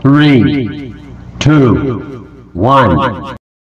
3, 2, 1.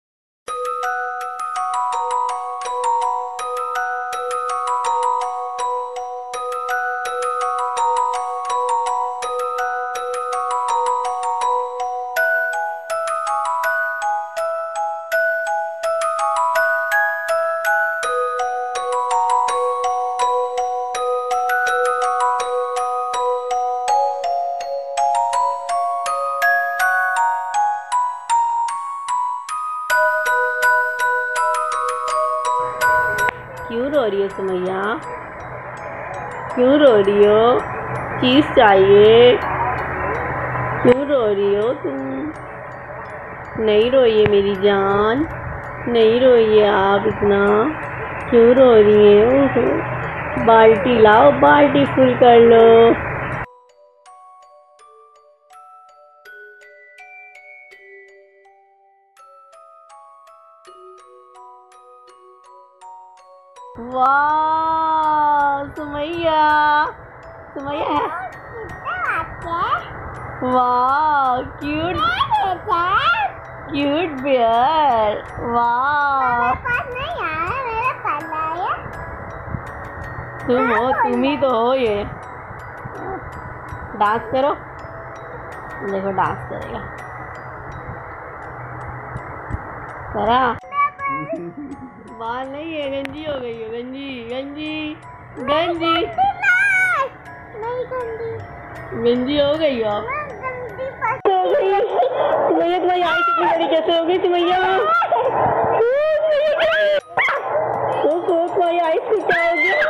क्यों रो रही हो सुमैया? क्यों रो रही हो? चीज़ चाहिए? क्यों रो रही हो तुम? नहीं रोइए मेरी जान, नहीं रोइए आप इतना। क्यों रो रही हैं? ओहो, बाल्टी लाओ, बाल्टी फुल कर लो। वाह सुमैया, सुमैया है। वाह क्यूट, क्यूट बियर। वाह तुम हो, तुम ही तो हो ये। डांस करो, देखो डांस करेगा। करा? बाल नहीं है, गंजी हो गई हो। गंजी गंजी गंजी गंजी हो गई हो। सुमैया तुम्हारी आई कितनी बड़ी कैसे हो गई सुमैया? तुम्हारी आई क्या हो गया?